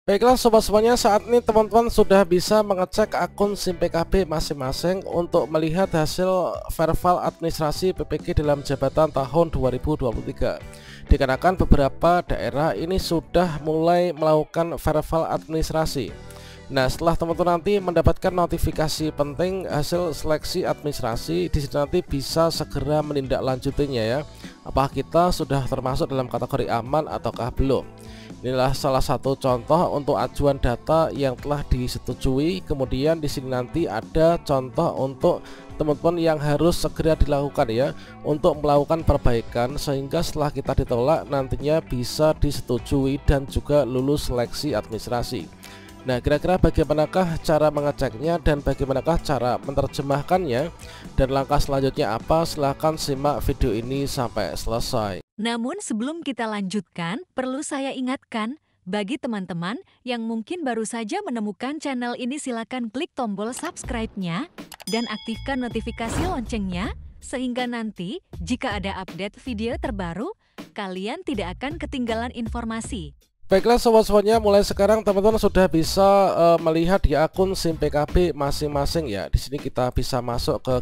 Baiklah sobat semuanya, saat ini teman-teman sudah bisa mengecek akun SIM PKB masing-masing untuk melihat hasil verval administrasi PPG dalam jabatan tahun 2023. Dikarenakan beberapa daerah ini sudah mulai melakukan verval administrasi. Nah, setelah teman-teman nanti mendapatkan notifikasi penting hasil seleksi administrasi, di sini nanti bisa segera menindaklanjutinya ya. Apakah kita sudah termasuk dalam kategori aman ataukah belum? Inilah salah satu contoh untuk ajuan data yang telah disetujui. Kemudian di sini nanti ada contoh untuk teman-teman yang harus segera dilakukan ya, untuk melakukan perbaikan sehingga setelah kita ditolak nantinya bisa disetujui dan juga lulus seleksi administrasi. Nah, kira-kira bagaimanakah cara mengeceknya dan bagaimanakah cara menerjemahkannya dan langkah selanjutnya apa? Silahkan simak video ini sampai selesai. Namun sebelum kita lanjutkan, perlu saya ingatkan, bagi teman-teman yang mungkin baru saja menemukan channel ini, silakan klik tombol subscribe-nya dan aktifkan notifikasi loncengnya, sehingga nanti jika ada update video terbaru, kalian tidak akan ketinggalan informasi. Baiklah sobat-sobatnya, mulai sekarang teman-teman sudah bisa melihat di akun SIM PKB masing-masing ya. Di sini kita bisa masuk ke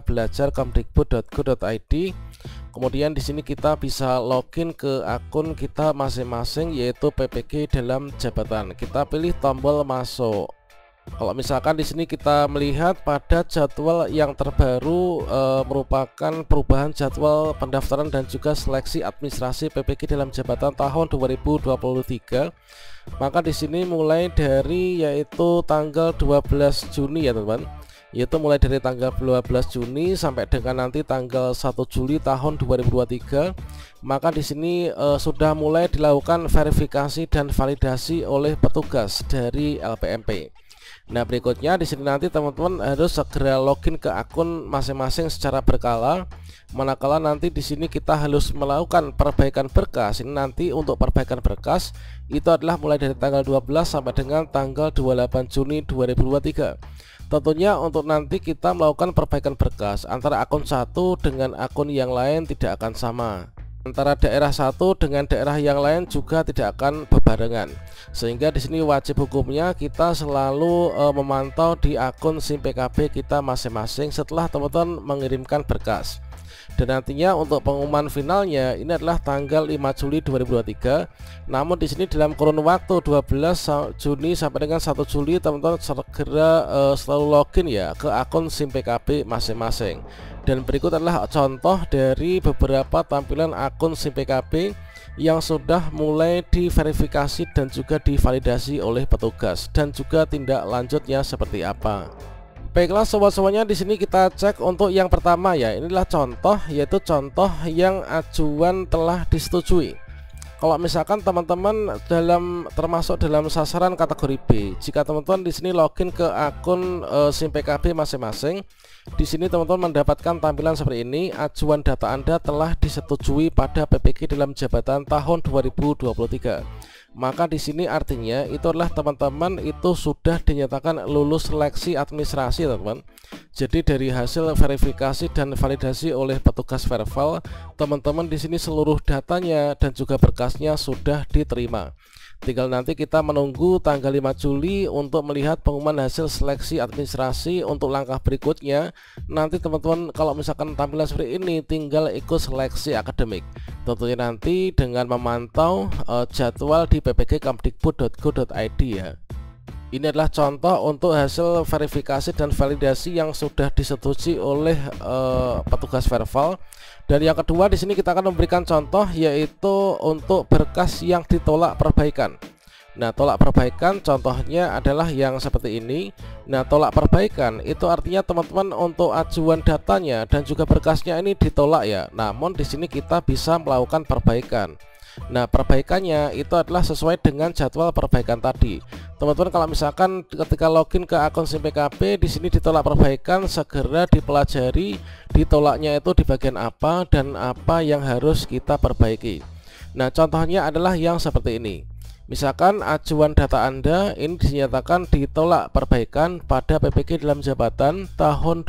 gtkbelajar.kemdikbud.go.id. Kemudian di sini kita bisa login ke akun kita masing-masing, yaitu PPG dalam jabatan. Kita pilih tombol masuk. Kalau misalkan di sini kita melihat pada jadwal yang terbaru merupakan perubahan jadwal pendaftaran dan juga seleksi administrasi PPG dalam jabatan tahun 2023. Maka di sini mulai dari yaitu tanggal 12 Juni ya teman-teman. Yaitu mulai dari tanggal 12 Juni sampai dengan nanti tanggal 1 Juli tahun 2023. Maka di sini sudah mulai dilakukan verifikasi dan validasi oleh petugas dari LPMP. Nah, berikutnya di sini nanti teman-teman harus segera login ke akun masing-masing secara berkala. Manakala nanti di sini kita harus melakukan perbaikan berkas. Ini nanti untuk perbaikan berkas itu adalah mulai dari tanggal 12 sampai dengan tanggal 28 Juni 2023. Tentunya untuk nanti kita melakukan perbaikan berkas antara akun satu dengan akun yang lain tidak akan sama. Antara daerah satu dengan daerah yang lain juga tidak akan berbarengan, sehingga di sini wajib hukumnya kita selalu memantau di akun SIM PKB kita masing-masing setelah teman-teman mengirimkan berkas. Dan nantinya untuk pengumuman finalnya ini adalah tanggal 5 Juli 2023. Namun di sini dalam kurun waktu 12 Juni sampai dengan 1 Juli teman-teman segera selalu login ya ke akun SIM PKB masing-masing. Dan berikut adalah contoh dari beberapa tampilan akun SIM PKB yang sudah mulai diverifikasi dan juga divalidasi oleh petugas, dan juga tindak lanjutnya seperti apa. Baiklah sobat-sobatnya, di sini kita cek untuk yang pertama ya. Inilah contoh, yaitu contoh yang ajuan telah disetujui. Kalau misalkan teman-teman termasuk dalam sasaran kategori B, jika teman-teman di sini login ke akun SIM PKB masing-masing, di sini teman-teman mendapatkan tampilan seperti ini. Ajuan data Anda telah disetujui pada PPG dalam jabatan tahun 2023. Maka di sini artinya itu adalah teman-teman itu sudah dinyatakan lulus seleksi administrasi teman-teman. Jadi dari hasil verifikasi dan validasi oleh petugas verval, teman-teman di sini seluruh datanya dan juga berkasnya sudah diterima. Tinggal nanti kita menunggu tanggal 5 Juli untuk melihat pengumuman hasil seleksi administrasi. Untuk langkah berikutnya nanti teman-teman kalau misalkan tampilan seperti ini tinggal ikut seleksi akademik. Tentunya nanti dengan memantau jadwal di ppg.kemdikbud.go.id ya. Ini adalah contoh untuk hasil verifikasi dan validasi yang sudah disetujui oleh petugas verval. Dan yang kedua di sini kita akan memberikan contoh, yaitu untuk berkas yang ditolak perbaikan. Nah, tolak perbaikan contohnya adalah yang seperti ini. Nah, tolak perbaikan itu artinya teman-teman untuk ajuan datanya dan juga berkasnya ini ditolak ya. Namun di sini kita bisa melakukan perbaikan. Nah, perbaikannya itu adalah sesuai dengan jadwal perbaikan tadi. Teman-teman kalau misalkan ketika login ke akun SIM PKB di sini ditolak perbaikan, segera dipelajari ditolaknya itu di bagian apa dan apa yang harus kita perbaiki. Nah, contohnya adalah yang seperti ini. Misalkan ajuan data Anda ini dinyatakan ditolak perbaikan pada PPG dalam jabatan tahun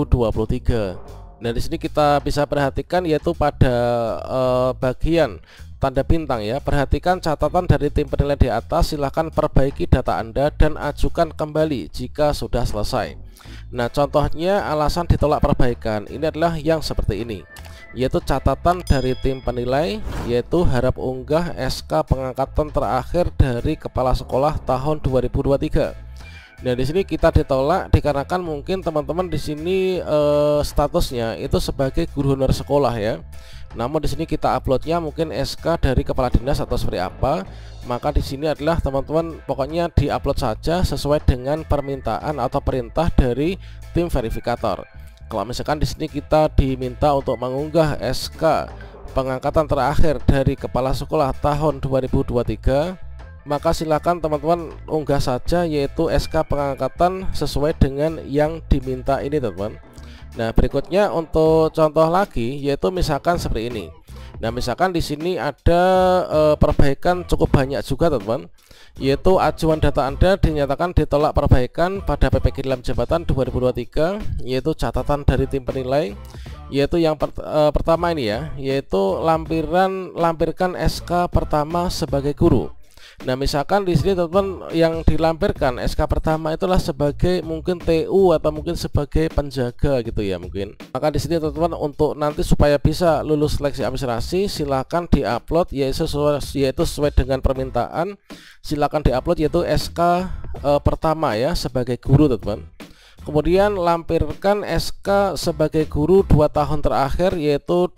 2023. Nah, di sini kita bisa perhatikan yaitu pada bagian tanda bintang ya. Perhatikan catatan dari tim penilai di atas, silahkan perbaiki data Anda dan ajukan kembali jika sudah selesai. Nah, contohnya alasan ditolak perbaikan ini adalah yang seperti ini, yaitu catatan dari tim penilai, yaitu harap unggah SK pengangkatan terakhir dari kepala sekolah tahun 2023. Nah, di sini kita ditolak dikarenakan mungkin teman-teman di sini statusnya itu sebagai guru honor sekolah ya. Namun di sini kita uploadnya mungkin SK dari kepala dinas atau seperti apa. Maka di sini adalah teman-teman pokoknya diupload saja sesuai dengan permintaan atau perintah dari tim verifikator. Kalau misalkan di sini kita diminta untuk mengunggah SK pengangkatan terakhir dari kepala sekolah tahun 2023, maka silakan teman-teman unggah saja yaitu SK pengangkatan sesuai dengan yang diminta ini teman-teman. Nah, berikutnya untuk contoh lagi yaitu misalkan seperti ini. Nah, misalkan di sini ada perbaikan cukup banyak juga teman-teman, yaitu ajuan data Anda dinyatakan ditolak perbaikan pada PPK dalam jabatan 2023, yaitu catatan dari tim penilai, yaitu yang pertama ini ya, yaitu lampirkan SK pertama sebagai guru. Nah, misalkan di sini teman-teman yang dilampirkan SK pertama itulah sebagai mungkin TU atau mungkin sebagai penjaga gitu ya mungkin. Maka di sini teman-teman untuk nanti supaya bisa lulus seleksi administrasi silahkan diupload yaitu sesuai dengan permintaan, silahkan diupload yaitu SK pertama ya sebagai guru teman-teman. Kemudian lampirkan SK sebagai guru 2 tahun terakhir yaitu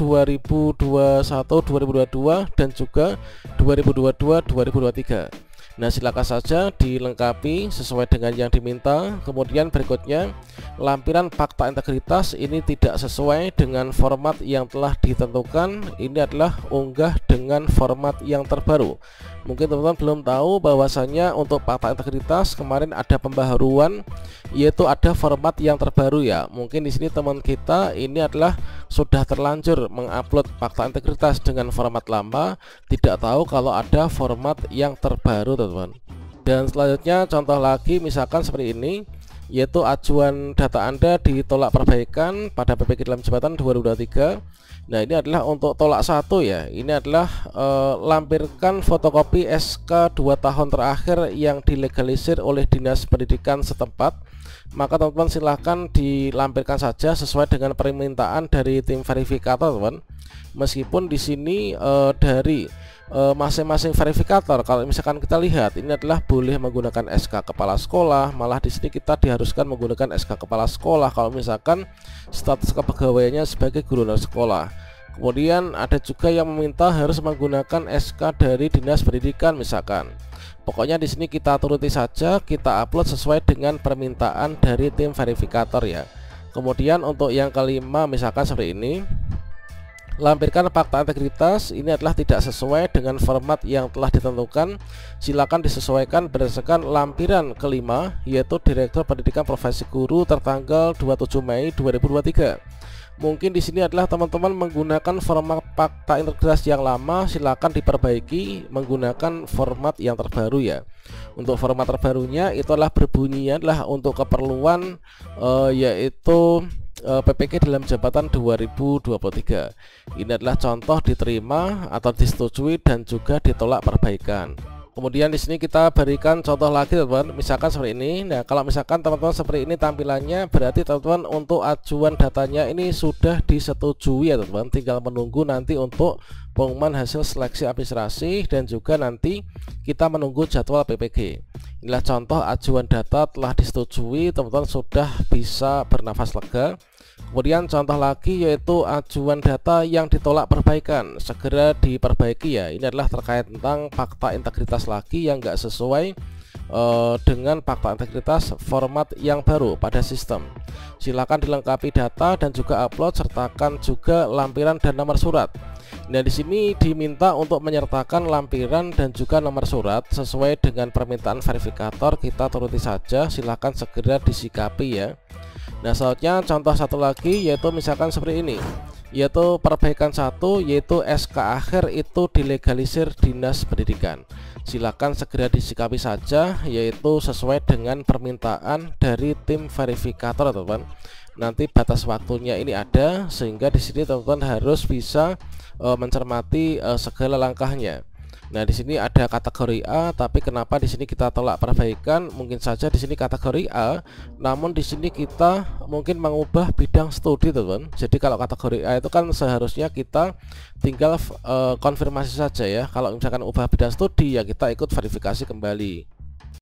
2021-2022 dan juga 2022-2023. Nah, silakan saja dilengkapi sesuai dengan yang diminta. Kemudian berikutnya lampiran fakta integritas ini tidak sesuai dengan format yang telah ditentukan. Ini adalah unggah dengan format yang terbaru. Mungkin teman-teman belum tahu bahwasanya untuk fakta integritas kemarin ada pembaharuan, yaitu ada format yang terbaru ya. Mungkin di sini teman kita ini adalah sudah terlanjur mengupload fakta integritas dengan format lama, tidak tahu kalau ada format yang terbaru teman-teman. Dan selanjutnya contoh lagi misalkan seperti ini, yaitu ajuan data Anda ditolak perbaikan pada PPK dalam jabatan 2023. Nah, ini adalah untuk tolak 1 ya. Ini adalah lampirkan fotokopi SK 2 tahun terakhir yang dilegalisir oleh Dinas Pendidikan setempat. Maka teman-teman silahkan dilampirkan saja sesuai dengan permintaan dari tim verifikator teman. Meskipun di sini dari masing-masing verifikator kalau misalkan kita lihat ini adalah boleh menggunakan SK kepala sekolah, malah di sini kita diharuskan menggunakan SK kepala sekolah kalau misalkan status kepegawaiannya sebagai guru honor sekolah. Kemudian ada juga yang meminta harus menggunakan SK dari Dinas Pendidikan misalkan. Pokoknya di sini kita turuti saja, kita upload sesuai dengan permintaan dari tim verifikator ya. Kemudian untuk yang kelima misalkan seperti ini, lampirkan fakta integritas ini adalah tidak sesuai dengan format yang telah ditentukan. Silakan disesuaikan berdasarkan lampiran kelima, yaitu Direktur Pendidikan Profesi Guru tertanggal 27 Mei 2023. Mungkin di sini adalah teman-teman menggunakan format fakta integritas yang lama, silakan diperbaiki menggunakan format yang terbaru ya. Untuk format terbarunya itu adalah berbunyinya adalah untuk keperluan yaitu PPK dalam jabatan 2023. Ini adalah contoh diterima atau disetujui dan juga ditolak perbaikan. Kemudian di sini kita berikan contoh lagi teman-teman, misalkan seperti ini. Nah, kalau misalkan teman-teman seperti ini tampilannya, berarti teman-teman untuk ajuan datanya ini sudah disetujui ya teman-teman. Tinggal menunggu nanti untuk pengumuman hasil seleksi administrasi dan juga nanti kita menunggu jadwal PPG. Inilah contoh ajuan data telah disetujui, teman-teman sudah bisa bernafas lega. Kemudian contoh lagi yaitu ajuan data yang ditolak perbaikan, segera diperbaiki ya. Ini adalah terkait tentang fakta integritas lagi yang enggak sesuai dengan fakta integritas format yang baru pada sistem. Silakan dilengkapi data dan juga upload, sertakan juga lampiran dan nomor surat. Nah, di sini diminta untuk menyertakan lampiran dan juga nomor surat sesuai dengan permintaan verifikator. Kita turuti saja, silakan segera disikapi ya. Nah, selanjutnya contoh satu lagi yaitu misalkan seperti ini. yaitu perbaikan 1, yaitu SK akhir itu dilegalisir Dinas Pendidikan. Silakan segera disikapi saja, yaitu sesuai dengan permintaan dari tim verifikator teman-teman. Nanti batas waktunya ini ada, sehingga di sini teman-teman harus bisa mencermati segala langkahnya. Nah, di sini ada kategori A, tapi kenapa di sini kita tolak perbaikan? Mungkin saja di sini kategori A, namun di sini kita mungkin mengubah bidang studi, teman. Jadi kalau kategori A itu kan seharusnya kita tinggal konfirmasi saja ya. Kalau misalkan ubah bidang studi ya kita ikut verifikasi kembali.